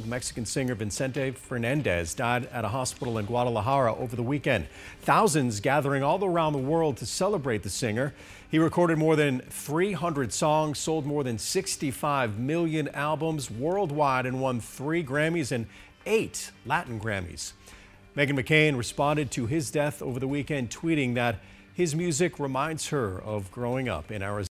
old Mexican singer Vicente Fernández died at a hospital in Guadalajara over the weekend. Thousands gathering all around the world to celebrate the singer. He recorded more than 300 songs, sold more than 65 million albums worldwide, and won 3 Grammys and 8 Latin Grammys. Meghan McCain responded to his death over the weekend, tweeting that his music reminds her of growing up in Arizona.